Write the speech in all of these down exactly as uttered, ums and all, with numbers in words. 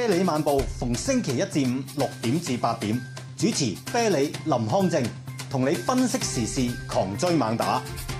啤梨漫步逢星期一至五六點至八點，主持啤梨林康正，同你分析時事，狂追猛打。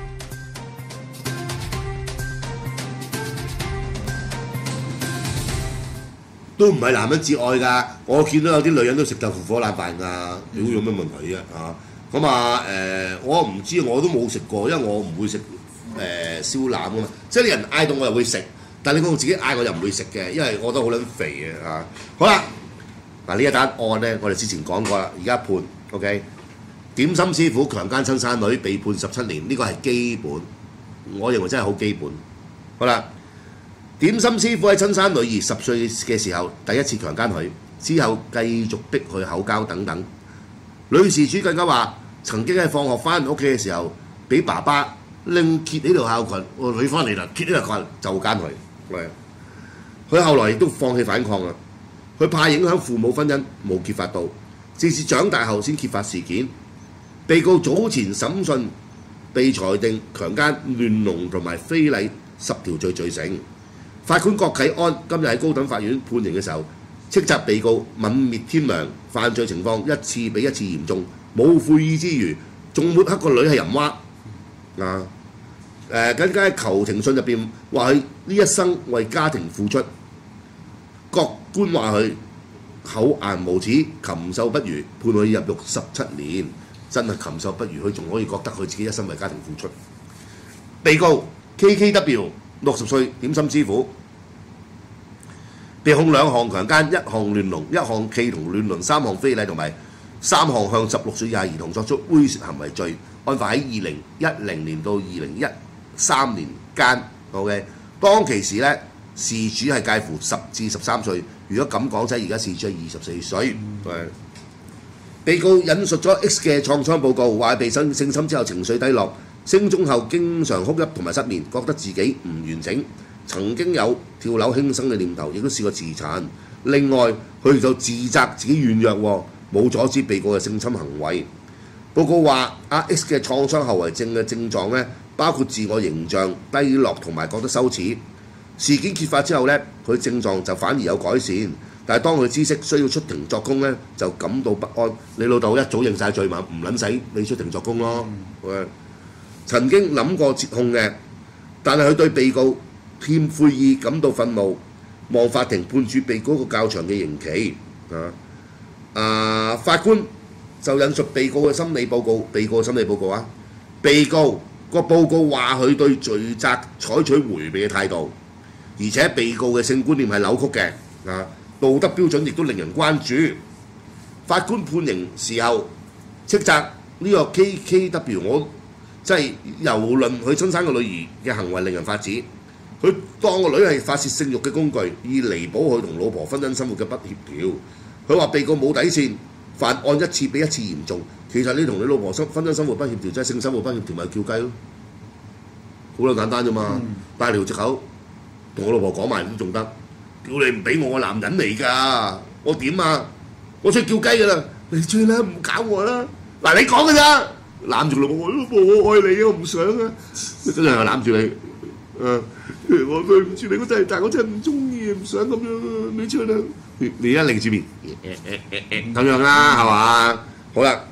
都唔係男人至愛㗎，我見到有啲女人都食豆腐火腩飯㗎，屌有咩問題啫啊？咁啊誒，我唔知，我都冇食過，因為我唔會食誒、呃、燒腩㗎嘛。即係啲人嗌到我又會食，但係你講我自己嗌我又唔會食嘅，因為我覺得好撚肥嘅啊。好啦，嗱呢一單案咧，我哋之前講過啦，而家判 OK。點心師傅強姦親生女被判十七年，呢個係基本，我認為真係好基本。好啦。點心師傅喺親生女兒十歲嘅時候第一次強姦佢，之後繼續逼佢口交等等。女事主更加話，曾經喺放學翻屋企嘅時候，俾爸爸拎揭呢條校裙，我女翻嚟啦，揭呢條裙就姦佢。喂，佢後來亦都放棄反抗啦，佢怕影響父母婚姻，冇揭發到，直至長大後先揭發事件。被告早前審訊被裁定強姦、亂倫同埋非禮十條罪罪成。法官郭啟安今日喺高等法院判刑嘅時候，斥責被告泯滅天良，犯罪情況一次比一次嚴重，冇悔意之餘，仲抹黑個女係淫娃啊！誒，更加喺求情信入邊話佢呢一生為家庭付出，各官話佢厚顏無恥、禽獸不如，判佢入獄十七年。真係禽獸不如，佢仲可以覺得佢自己一生為家庭付出。被告 K K W 六十歲點心師傅，被控兩項強姦、一項亂倫、一項企圖亂倫、三項非禮同埋三項向十六歲以下兒童作出猥褻行為罪。案發喺二零一零年到二零一三年間。OK， 當其時咧，事主係介乎十至十三歲。如果咁講即係而家事主係二十四歲。嗯、被告引述咗 X 嘅創傷報告，話被性性侵之後情緒低落。升中後經常哭泣同埋失眠，覺得自己唔完整，曾經有跳樓輕生嘅念頭，亦都試過自殘。另外，佢就自責自己軟弱，冇阻止被告嘅性侵行為。報告話，阿 X 嘅創傷後遺症嘅症狀咧，包括自我形象低落同埋覺得羞恥。事件揭發之後咧，佢症狀就反而有改善，但係當佢知悉需要出庭作供咧，就感到不安。你老豆一早認晒罪嘛，唔撚使你出庭作供咯。嗯曾經諗過截控嘅，但係佢對被告欠悔意感到憤怒，望法庭判處被告個較長嘅刑期。啊，啊法官就引述被告嘅心理報告，被告嘅心理報告啊，被告個報告話佢對罪責採取迴避嘅態度，而且被告嘅性觀念係扭曲嘅，啊道德標準亦都令人關注。法官判刑時候斥責呢個 K K W 我。即係遊論佢親生個女兒嘅行為令人髮指，佢當個女係發泄性慾嘅工具，以彌補佢同老婆婚姻生活嘅不協調。佢話被告冇底線，犯案一次比一次嚴重。其實你同你老婆生婚姻生活不協調，即係性生活不協調，咪叫雞咯，好撚簡單啫嘛。帶條藉口同我老婆講埋都仲得，叫你唔俾我個男人嚟㗎，我點啊？我出去叫雞㗎啦，你追啦，唔搞我啦。嗱你講㗎咋？攬住老婆，我老婆我愛你啊，我唔想啊，真係攬住你，誒，我對唔住你，我真係，但係我真係唔中意，唔想咁樣啊，你出啦，你你一擰住面，咁樣啦，係嘛？好啦，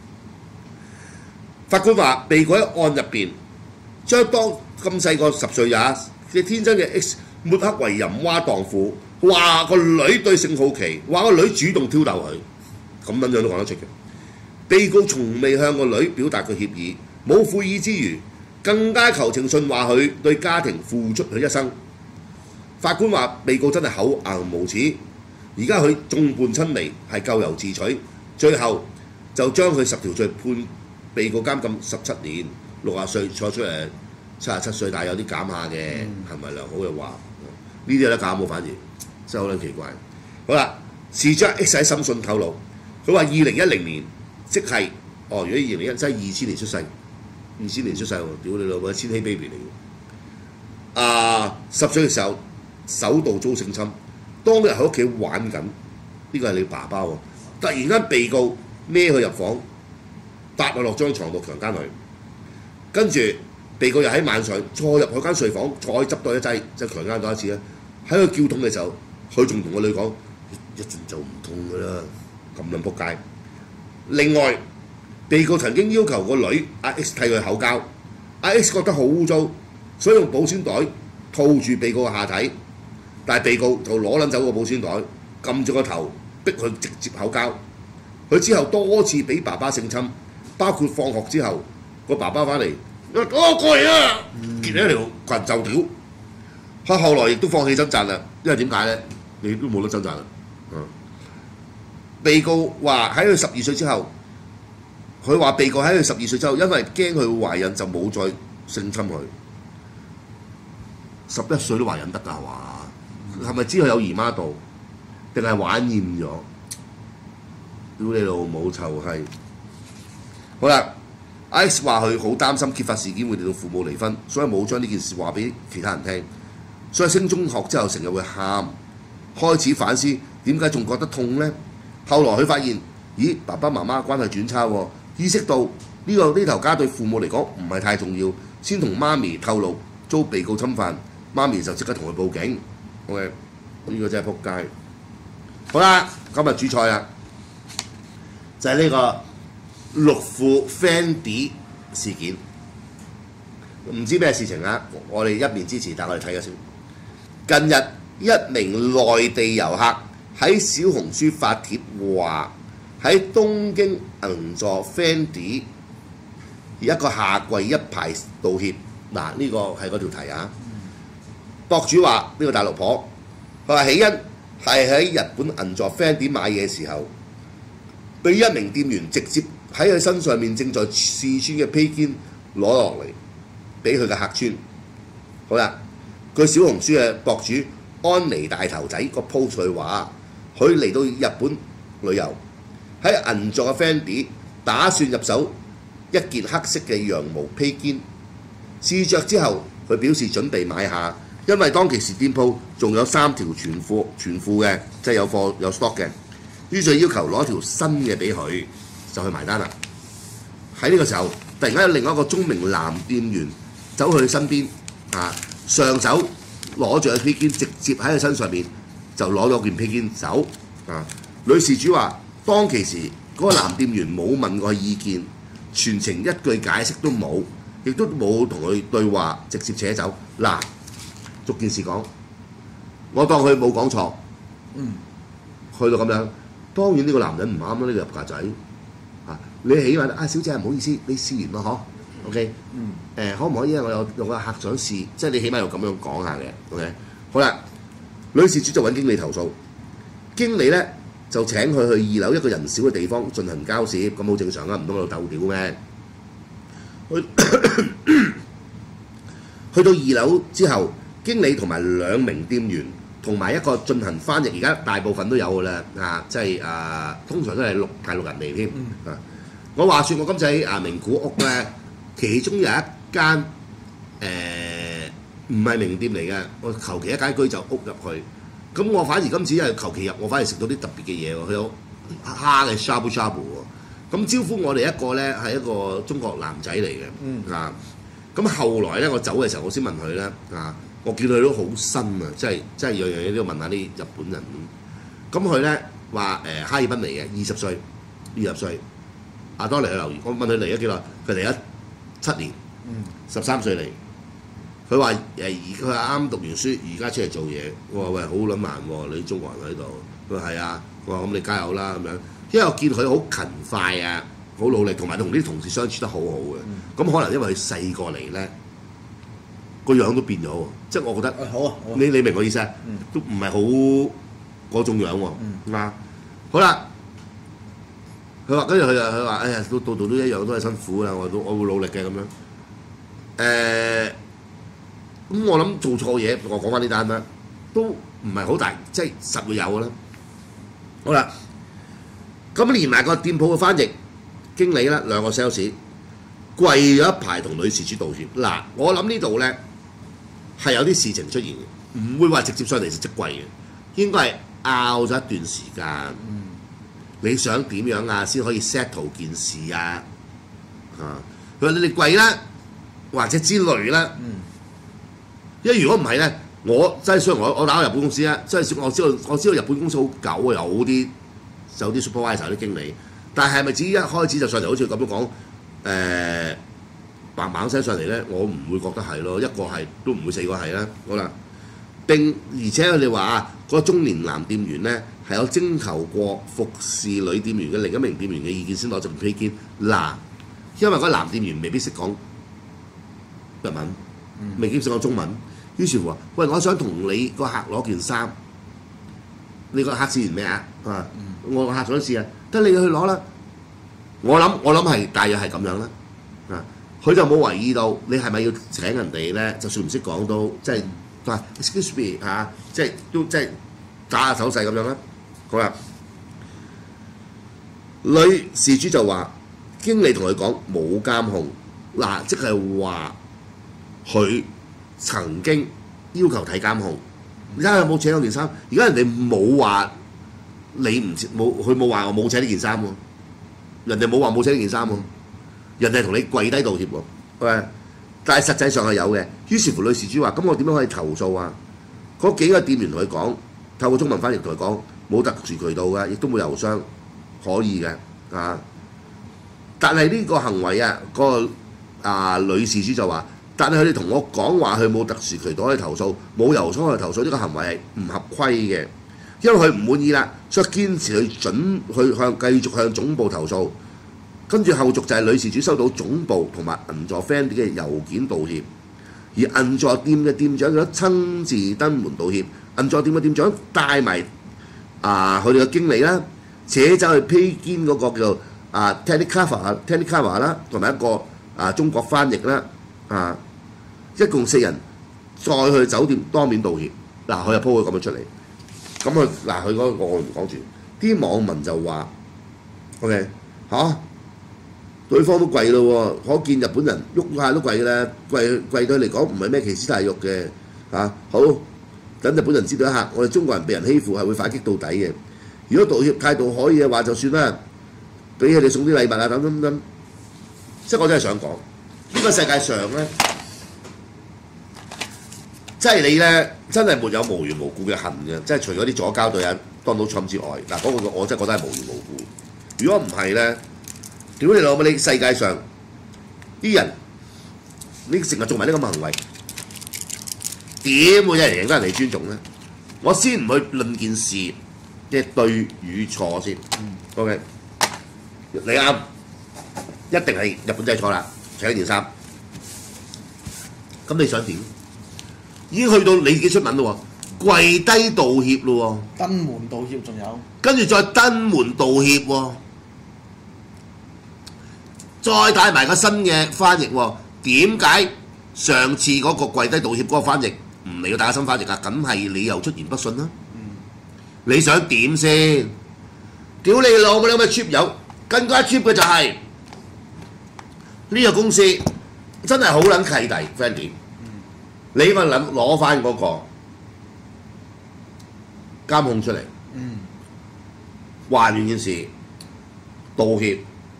法官話被告喺案入邊將當咁細個十歲也嘅天真嘅 X 抹黑為淫娃蕩婦，話個女對性好奇，話個女主動挑逗佢，咁樣樣都講得出嘅。被告從未向個女表達過歉意，冇悔意之餘，更加求情信話佢對家庭付出佢一生。法官話被告真係厚顏無恥，而家佢眾叛親離，係咎由自取，最後就將佢十條罪判被告監禁十七年，六十歲坐出嚟七十七歲，但係有啲減下嘅，係咪良好嘅話？呢啲有得減冇，反而真係好撚奇怪。好啦，事主 X 喺審訊透露，佢話二零一零年。即係，哦！如果二零一即係二千年出世，二千年出世喎，屌你老母，千禧 baby 嚟嘅。啊，十歲嘅時候首度遭性侵，當日喺屋企玩緊，呢個係你爸爸喎。突然間被告孭佢入房，搭佢落張床度強姦佢，跟住被告又喺晚上再入佢間睡房，再執到一劑，即係強姦咗一次啦。喺佢叫痛嘅時候，佢仲同個女講： 一陣就唔痛㗎啦，咁撚仆街。另外，被告曾經要求個女阿 X 替佢口交，阿 X 覺得好污糟，所以用保鮮袋套住被告嘅下體，但係被告就攞撚走個保鮮袋，撳住個頭，逼佢直接口交。佢之後多次俾爸爸性侵，包括放學之後，個爸爸翻嚟，我過嚟啦，結咗條裙就屌。佢後來亦都放棄掙扎啦，因為點解咧？你都冇得掙扎啦。嗯，被告話喺佢十二歲之後，佢話被告喺佢十二歲之後，因為驚佢會懷孕，就冇再性侵佢。十一歲都懷孕得㗎係嘛？係咪知佢有姨媽到，定係玩厭咗？屌你老母臭閪！好啦 ，X 話佢好擔心揭發事件會令到父母離婚，所以冇將呢件事話俾其他人聽。所以升中學之後成日會喊，開始反思點解仲覺得痛呢？後來佢發現，咦，爸爸媽媽關係轉差喎，意識到呢、這個呢頭家對父母嚟講唔係太重要，先同媽咪透露遭被告侵犯，媽咪就即刻同佢報警。OK， 呢個真係撲街。好啦，今日主菜啦，就係、是、呢個綠褲 Fendi 事件。唔知咩事情啊？我哋一面之詞，但我哋睇下先。近日一名內地遊客喺小紅書發帖話，喺東京銀座 Fendi 一個下跪一排道歉。嗱，呢個係嗰條題啊。博主話呢個大陸婆，佢話起因係喺日本銀座 Fendi 買嘢嘅時候，被一名店員直接喺佢身上面正在試穿嘅披肩攞落嚟，俾佢嘅客穿。好啦，佢小紅書嘅博主安妮大頭仔個 post 佢話，佢嚟到日本旅遊，喺銀座嘅 Fendi 打算入手一件黑色嘅羊毛披肩，試着之後，佢表示準備買下，因為當其時店鋪仲有三條全貨全褲嘅，即係有貨有 stock 嘅，於是要求攞條新嘅俾佢，就去埋單啦。喺呢個時候，突然間有另外一個中名男店員走去佢身邊，啊，上手攞住個披肩，直接喺佢身上面就攞咗件披肩走。啊，女事主話，當其時嗰個男店員冇問過意見，全程一句解釋都冇，亦都冇同佢對話，直接扯走。嗱，逐件事講，我當佢冇講錯，嗯，去到咁樣，當然呢個男人唔啱啦，呢、這個入格仔。啊，你起碼啊，小姐唔好意思，你試完咯嗬 ，OK， 嗯，誒、呃、可唔可以啊？我有有個客想試，即係你起碼要咁樣講下嘅 ，OK， 好啦，女事主就揾經理投訴，經理咧就請佢去二樓一個人少嘅地方進行交涉，咁好正常啊，唔通喺度鬥屌咩？去去到二樓之後，經理同埋兩名店員同埋一個進行翻譯，而家大部分都有㗎啦，啊，即係啊，通常都係六大陸人嚟添。嗯、啊，我話説我今次喺啊名古屋咧，其中有一間誒唔係名店嚟嘅，我求其一間居酒屋入去，咁我反而今次因為求其入，我反而食到啲特別嘅嘢喎，佢有蝦嘅 shabu shabu 喎，咁招呼我哋一個咧係一個中國男仔嚟嘅，嗯、啊，咁後來咧我走嘅時候，我先問佢咧，啊。我見佢都好新啊，即係即係樣樣嘢都要問下啲日本人。咁佢咧話誒哈爾濱嚟嘅，二十歲，二十歲。阿多嚟去留意，我問佢嚟咗幾耐？佢嚟咗七年，十三歲嚟。佢話誒而佢啱讀完書，而家出嚟做嘢。我話喂，好撚難喎，你中國人喺度。佢話係啊，我話咁你加油啦咁樣。因為我見佢好勤快啊，好努力，同埋同啲同事相處得好好嘅。咁、嗯、可能因為佢細個嚟咧。個樣都變咗喎，即係我覺得， 好啊，好啊你你明我意思啊？嗯、都唔係好嗰種樣喎，嗯、啊，好啦，佢話跟住佢就佢話，哎呀，到度度都一樣，都係辛苦啦，我都我會努力嘅咁樣。誒、呃，咁我諗做錯嘢，我講翻呢單啦，都唔係好大，即係實會有嘅啦。好啦，咁連埋個店鋪嘅翻譯經理啦，兩個 sales。跪咗一排同女事主道歉。嗱，我諗呢度咧係有啲事情出現嘅，唔會話直接上嚟就即跪嘅，應該係拗咗一段時間。嗯、你想點樣啊？先可以 settle 件事啊？啊，佢話你哋跪啦，或者之類啦。嗯、因為如果唔係咧， 我真係雖然我我打過日本公司啊，真係我知道我知道日本公司好久啊，有啲有啲 supervisor 啲經理，但係咪至於一開始就上嚟好似咁樣講誒砰砰聲上嚟咧？我唔會覺得係咯，一個係都唔會四個係啦。好啦，並而且佢哋話啊，嗰個中年男店員咧係有徵求過服侍女店員嘅另一名店員嘅意見先攞證披肩嗱，因為嗰個男店員未必識講日文，未必識講中文。於是乎話：喂，我想同你個客攞件衫，你個客試完未啊？啊，我個客想試啊，得你去攞啦。我諗我諗係大約係咁樣啦。啊，佢就冇懷疑到你係咪要請人哋咧？就算唔識講都即係話 excuse me 嚇、啊，即係都即係打下手勢咁樣啦。好啦，女事主就話經理同佢講冇監控，嗱，即係話佢曾經要求睇監控，而家有冇請嗰件衫？而家人哋冇話你唔冇，佢冇話我冇請呢件衫喎。人哋冇話冇請呢件衫喎，人哋同你跪低道歉喎，喂！但係實際上係有嘅。於是乎女事主話：咁我點樣可以投訴啊？嗰幾個店員同佢講，透過中文翻譯同佢講，冇特殊渠道嘅，亦都冇郵箱可以嘅啊。但係呢個行為啊，嗰、個啊女事主就話。但係佢哋同我講話，佢冇特殊渠道可以投訴，冇郵箱可以投訴，呢、這個行為係唔合規嘅，因為佢唔滿意啦，所以堅持去準去向繼續向總部投訴。跟住後續就係女事主收到總部同埋銀座 friend 嘅郵件道歉，而銀座店嘅店長亦都親自登門道歉。銀座店嘅店長帶埋啊佢哋嘅經理啦，扯走去披肩嗰個叫啊 Tanikawa Tanikawa 啦，同埋一個啊中國翻譯啦。啊！一共四人再去酒店當面道歉，嗱佢又 po 佢咁樣出嚟，咁佢嗱佢嗰個我唔講住，啲網民就話：，OK 嚇、啊，對方都跪咯喎，可見日本人喐下都跪啦，跪跪對嚟講唔係咩奇恥大辱嘅嚇、啊。好，等日本人知道一下，我哋中國人被人欺負係會反擊到底嘅。如果道歉態度可以嘅話，就算啦，俾佢哋送啲禮物啊，等等等。即係我真係想講。呢個世界上咧，即係你咧，真係沒有無緣無故嘅恨嘅，即係除咗啲左膠對人 Donald Trump 之外，嗱嗰個我真係覺得係無緣無故。如果唔係咧，屌你老母！你世界上啲人，你成日做埋呢咁嘅行為，點會有人贏得人哋尊重咧？我先唔去論件事嘅對與錯先。嗯、OK， 你啱，一定係日本仔錯啦。請一件衫，咁你想點？已經去到你自己出文咯喎，跪低道歉咯喎， 登門道歉仲有， 跟住再登門道歉喎，再帶埋個新嘅翻譯喎。點解上次嗰個跪低道歉嗰個翻譯唔嚟要打個新翻譯啊？梗係你又出言不遜啦。嗯、你想點先？屌你老母！你咁嘅 cheap 友，更加 cheap 嘅就係、是。呢個公司真係好撚契弟 friendly，、嗯、你應該諗攞翻嗰個監控出嚟，嗯、還原件事道歉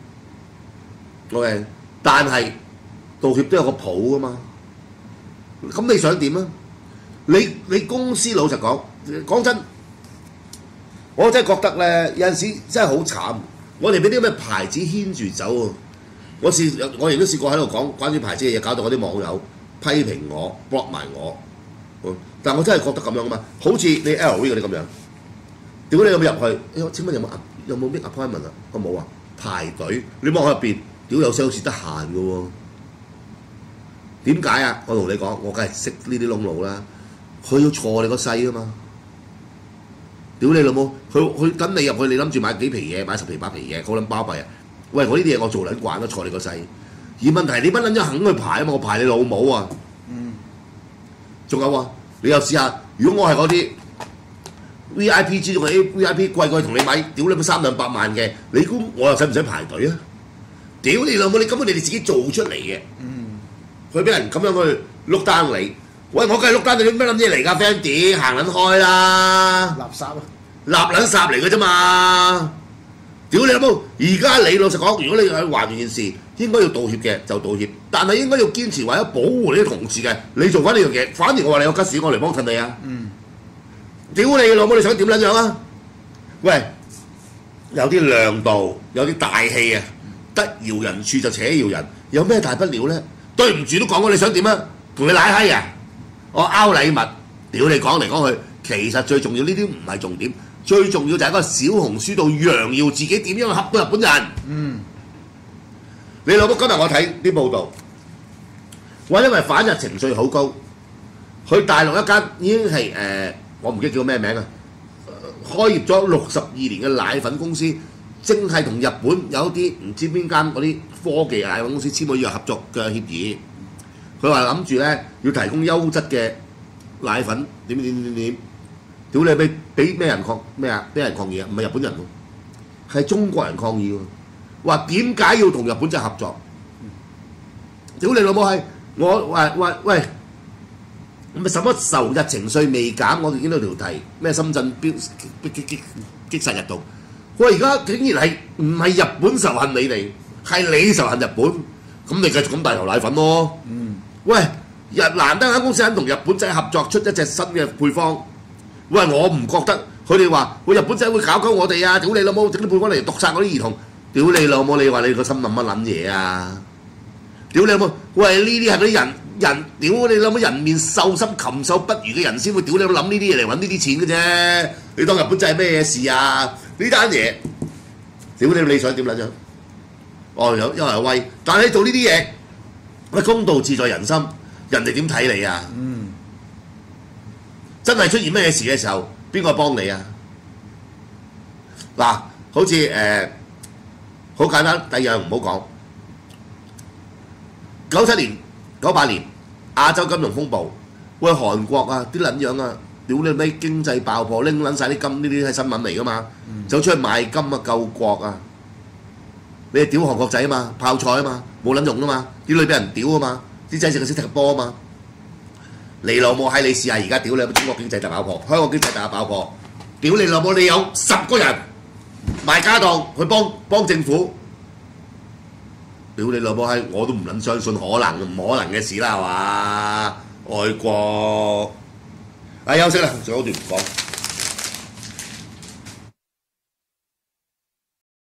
，OK， 但係道歉都有個譜噶嘛，咁你想點啊？你你公司老實講，講真，我真係覺得咧，有陣時真係好慘，我哋俾啲咁嘅牌子牽住走喎。我試我亦都試過喺度講關於牌子嘅嘢，搞到我啲網友批評我 block 埋我。但我真係覺得咁樣啊嘛，好似你 L V 嗰啲咁樣，屌你有冇入去？哎、請問有冇有冇咩 appointment 啊？我冇啊，排隊。你望喺入邊，屌有 sales 得閒嘅喎。點解啊？我同你講，我梗係識呢啲窿路啦。佢要錯你個勢啊嘛。屌你老母！佢佢等你入去，你諗住買幾皮嘢，買十皮八皮嘢，好撚巴閉啊！喂，我呢啲嘢我做撚慣都錯你個勢，而問題你不撚咗肯去排啊嘛，我排你老母啊！嗯，仲有啊，你又試下，如果我係嗰啲 V I P 之中嘅 V I P 貴過去同你買，屌你三兩百萬嘅，你估我又使唔使排隊啊？屌你老母！你根本你哋自己做出嚟嘅，嗯，佢俾人咁樣去碌單你，喂，我梗係碌單你咩撚嘢嚟㗎 ，friend 行撚開啦！ 垃圾啊！ 垃撚圾嚟嘅啫嘛！屌你老母！而家你老實講，如果你去還原件事， 應該要道歉嘅就道歉，但係應該要堅持為咗保護你啲同事嘅，你做翻呢樣嘢，反而我話你有吉屎，我嚟幫襯你啊！嗯，屌你老母，你想點撚樣啊？喂，有啲量度，有啲大氣啊！得饒人處就且饒人，有咩大不了咧？對唔住都講過你想點啊？同你奶閪啊！我拗禮物，屌你講嚟講去，其實最重要呢啲唔係重點，最重要就係嗰個小紅書度揚耀自己點樣恰到日本人。嗯。你老母今日我睇啲報道，話因為反日情緒好高，去大陸一間已經係誒、呃，我唔記得叫咩名啊，開業咗六十二年嘅奶粉公司，正係同日本有啲唔知邊間嗰啲科技奶粉公司簽咗呢個合作嘅協議。佢話諗住咧要提供優質嘅奶粉，點點點點點，屌你俾俾咩人抗咩啊？俾人抗議啊？唔係日本人喎，係中國人抗議喎。話點解要同日本仔合作？屌你老母係我話話喂，咪什麼仇日情緒未減？我哋見到條題咩深圳標擊擊擊擊殺日度，喂而家竟然係唔係日本仇恨你哋，係你仇恨日本，咁你繼續咁大頭奶粉咯。嗯，喂日難得間公司肯同日本仔合作出一隻新嘅配方，喂我唔覺得佢哋話喂日本仔會搞鳩我哋啊！屌你老母整啲配方嚟毒殺我啲兒童。屌你老母！你話你個心諗乜撚嘢啊？屌你老母！喂，呢啲係嗰啲人人，屌你老母！人面獸心禽獸不如嘅人先會屌你諗呢啲嘢嚟揾呢啲錢嘅啫。你當日本仔係咩事啊？呢單嘢，屌你你想點撚樣？哦，有因為威，但係你做呢啲嘢，喂公道自在人心，人哋點睇你啊？嗯，真係出現咩事嘅時候，邊個幫你啊？嗱，好似誒。呃好簡單，第二樣唔好講。九七年、九八年亞洲金融風暴，喂韓國啊啲撚樣啊，屌你咩經濟爆破，拎撚晒啲金呢啲係新聞嚟噶嘛，嗯、走出去賣金啊救國啊，你係屌韓國仔啊嘛，泡菜啊嘛，冇撚用啊嘛，啲女俾人屌啊嘛，啲仔食佢識踢波啊嘛，你老母閪你試下而家屌你中國經濟大爆破，香港經濟大爆破，屌你老母你有十個人。賣家當去幫幫政府，屌你老母閪！我都唔撚相信可能唔可能嘅事啦，係嘛？外國，啊休息啦，仲有段唔講。